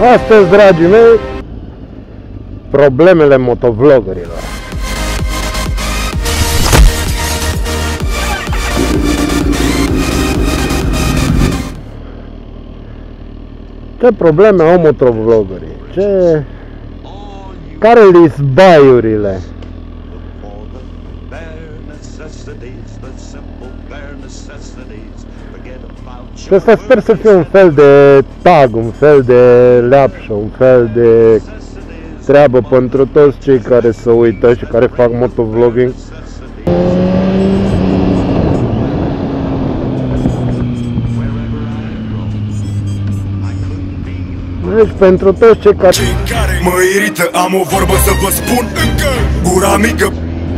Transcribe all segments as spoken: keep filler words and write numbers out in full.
Astăzi, dragii mei, problemele motovloggerilor. Ce probleme au motovloggerii? Ce... Care li zbaiurile? Și asta sper să fie un fel de tag, un fel de leapșă, un fel de treabă pentru toți cei care se uită și care fac motovlogging. Deci pentru toți cei care... Mă irită, am o vorbă să vă spun încă gura mică.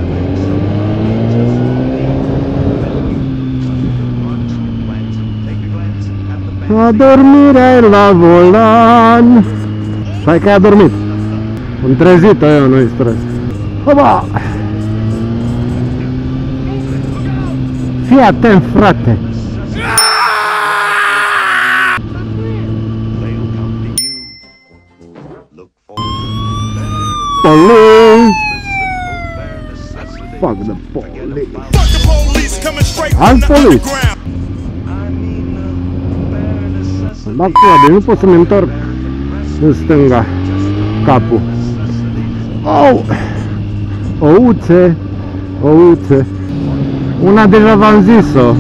Adormirea la volan. Stai că ai adormit. Am trezit-o eu, nu-i stres. Hopa! Fii atent, frate! Police! Fuck the police! Alt police! Bag toate, nu pot să-mi întorc în stânga capul. Au! Ouțe! Ouțe! Una deja v-am zis-o.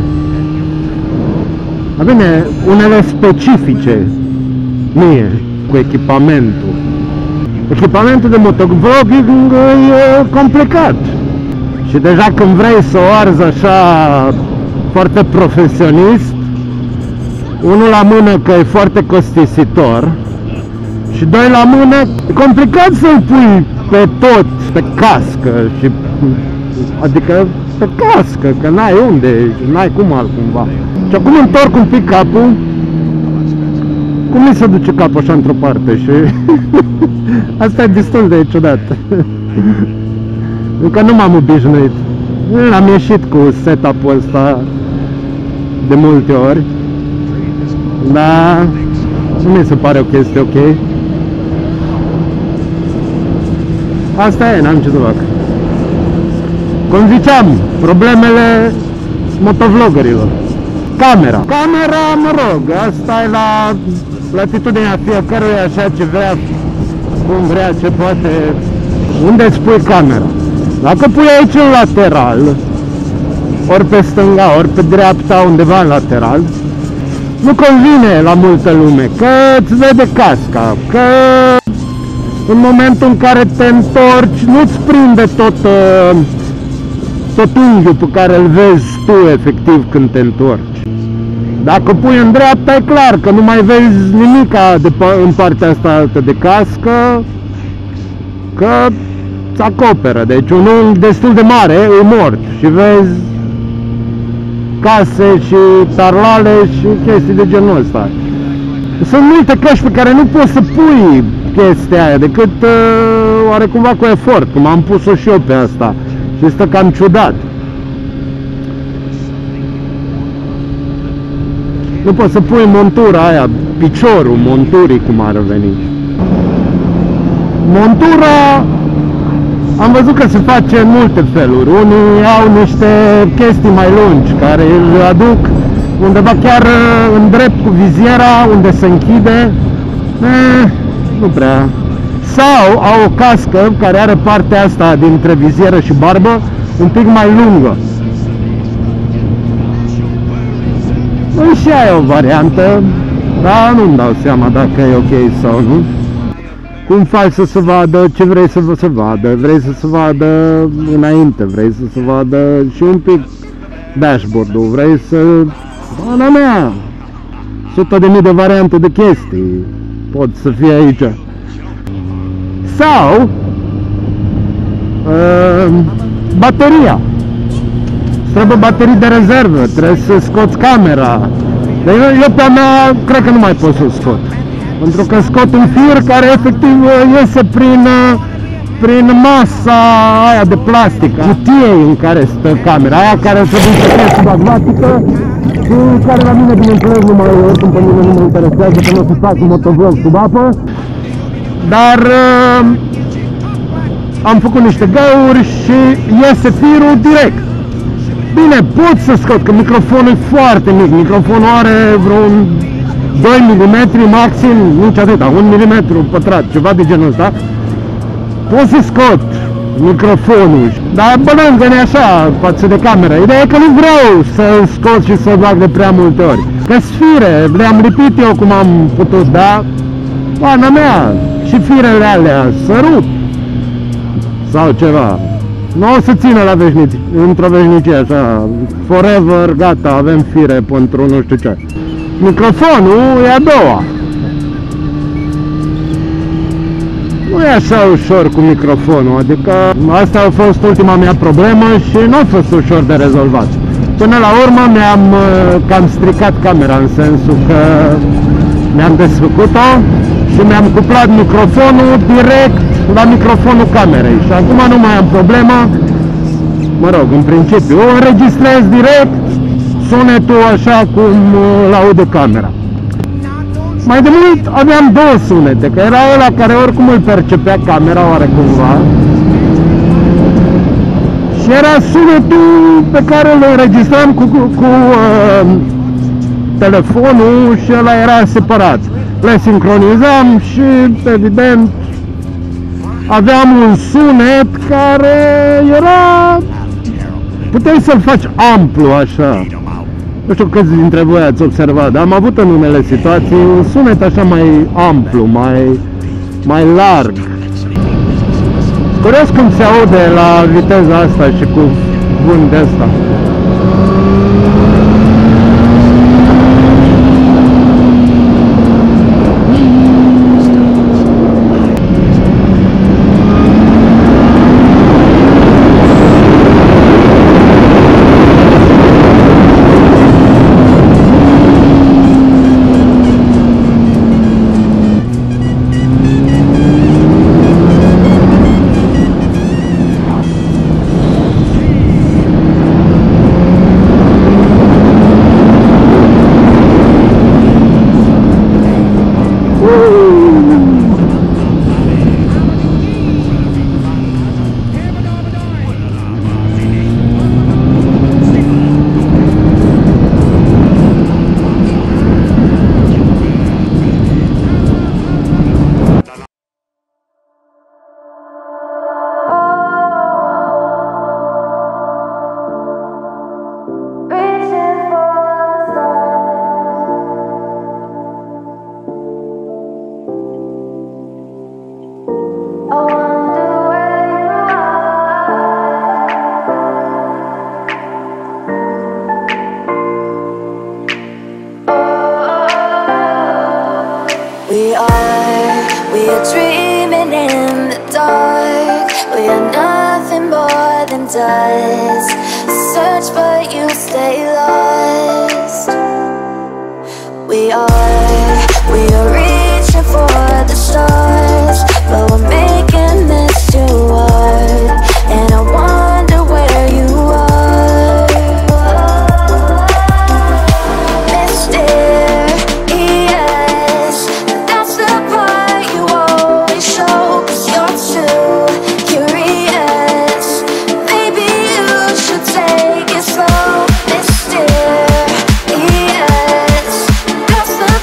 A bine, unele specifice mie, cu echipamentul. Echipamentul de motovlogging e complicat. Și deja când vrei să o arzi așa foarte profesionist, unul la mână că e foarte costisitor și doi la mână e complicat să-l pui pe tot, pe cască și, adică pe cască, că n-ai unde, n-ai cum altcumva. Și acum întorc un pic capul, cum mi se duce capul așa într-o parte și asta e destul de ciudat. Încă nu m-am obișnuit. Am ieșit cu setup-ul ăsta de multe ori. Da, nu mi se pare o chestie ok. Asta e, n-am ce să fac. Cum ziceam, problemele motovloggerilor. Camera. Camera, mă rog, asta e la latitudinea fiecăruia, așa ce vrea, cum vrea, ce poate. Unde îți pui camera? Dacă pui aici în lateral, ori pe stânga, ori pe dreapta, undeva în lateral, nu convine la multă lume, că îți vede casca, că în momentul în care te întorci nu-ți prinde tot, tot unghiul pe care îl vezi tu efectiv când te întorci. Dacă pui în dreapta e clar că nu mai vezi nimica de, în partea asta altă de cască, că ți acoperă, deci un unghi destul de mare e mort și vezi case și tarlale și chestii de genul ăsta. Sunt multe căști pe care nu poți să pui chestia aia decât uh, oarecumva cu efort, cum am pus-o și eu pe asta și este cam ciudat. Nu poți să pui montura aia, piciorul monturii cum ar veni. Montura am văzut că se face în multe feluri. Unii au niște chestii mai lungi care îl aduc undeva chiar în drept cu viziera, unde se închide. Eh, nu prea. Sau au o cască care are partea asta dintre vizieră și barbă un pic mai lungă. Și aia e o variantă, dar nu-mi dau seama dacă e ok sau nu. Cum faci să se vadă ce vrei să se vadă, vrei să se vadă înainte, vrei să se vadă și un pic dashboard-ul, vrei să... Doamna mea, sută de mii de variante de chestii pot să fie aici. Sau uh, bateria. Trebuie baterii de rezervă, trebuie să scoți camera. Dar eu, eu pe a mea cred că nu mai pot să-l scot. Pentru că scot un fir care efectiv iese prin, prin masa aia de plastic, cutiei în care stă camera, aia care se duce să fie subacvatică și care la mine, bineînțeles, nu mai, oricum pe mine nu mă interesează, că nu o să fac un motovlog sub apă. dar uh, am făcut niște găuri și iese firul direct. Bine, pot să scot, că microfonul e foarte mic, microfonul are vreun doi milimetri maxim, nici atâta, un milimetru pătrat, ceva de genul ăsta. Pot să scot microfonul, dar bănăm că nu așa față de cameră. Ideea e că nu vreau să-l scot și să-l bag de prea multe ori. Că sfire, le-am lipit eu cum am putut, da? Pana mea, și firele alea să rup sau ceva. Nu o să țină la veșnicie, într-o veșnicie așa, forever, gata, avem fire pentru nu știu ce. Microfonul e a doua. Nu e așa ușor cu microfonul, adică asta a fost ultima mea problemă și nu a fost ușor de rezolvat. Până la urmă mi-am cam stricat camera, în sensul că mi-am desfăcut-o și mi-am cuplat microfonul direct la microfonul camerei și acum nu mai am problemă, mă rog, în principiu, înregistrez direct sunetul așa cum l-aude camera. Mai de mult aveam două sunete, că era ăla care oricum îl percepea camera oarecumva și era sunetul pe care îl înregistram cu, cu, cu uh, telefonul și ăla era separat. Le sincronizam și evident aveam un sunet care era, puteai să-l faci amplu așa. Nu știu câți dintre voi ați observat, dar am avut în unele situații un sunet așa mai amplu, mai, mai larg. Curios cum se aude la viteza asta și cu vânt de asta. We are, we are dreaming in the dark. We are nothing more than dust. Search but you stay lost. We are, we are reaching for the stars, but we're making this too hard. And I wonder where you are, mysterious. That's the part you always show, 'cause you're too curious. Maybe you should take it slow. Mysterious. That's the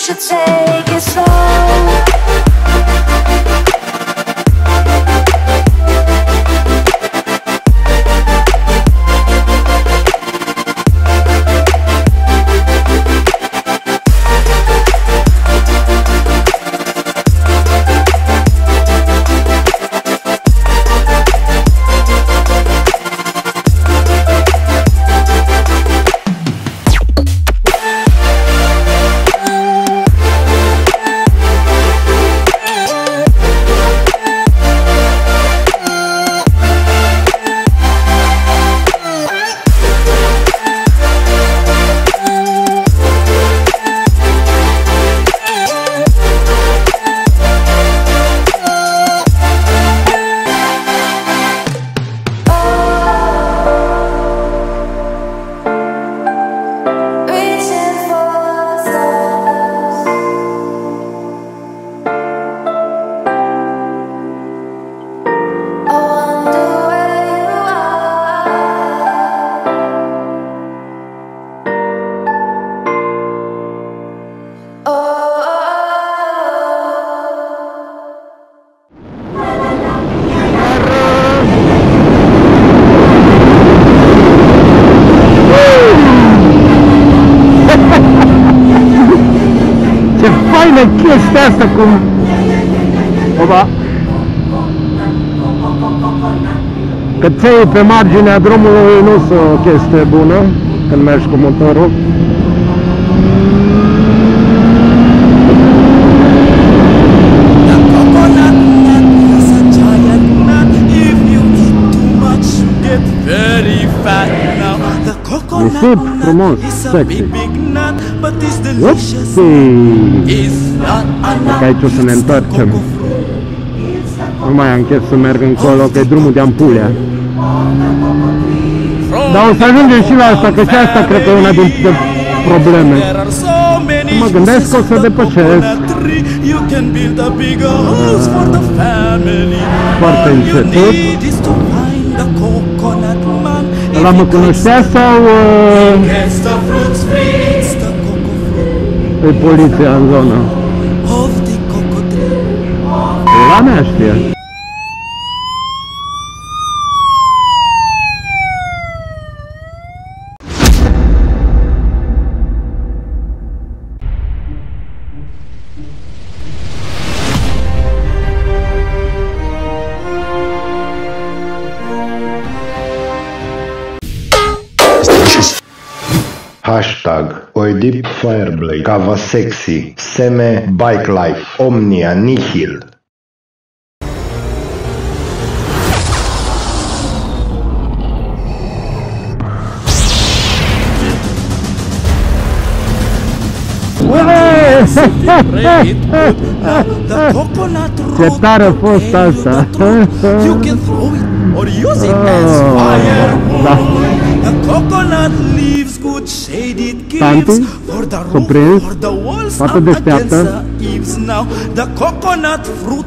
should take it slow. Chestia asta cum... Oba! Căței pe marginea drumului nu sunt o chestie bună când mergi cu motorul. Nisip frumos, sexy. Upsi! Dacă aici o să ne întoarcem. Nu mai am chef să merg încolo, că e drumul de Ampulea. Dar o să ajungem și la asta, că și asta cred că e una dintre probleme. Mă gândesc că o să depășesc. Foarte încetut. Ăla mă cunoștea sau... E poliția în zonă? La mea știe. Hashtag Oedip Fireblade, Cava Sexy, Seme Bike Life, Omnia Nihil. Ce tare a fost asta! Tanti, s-o prins, toată deșteaptă.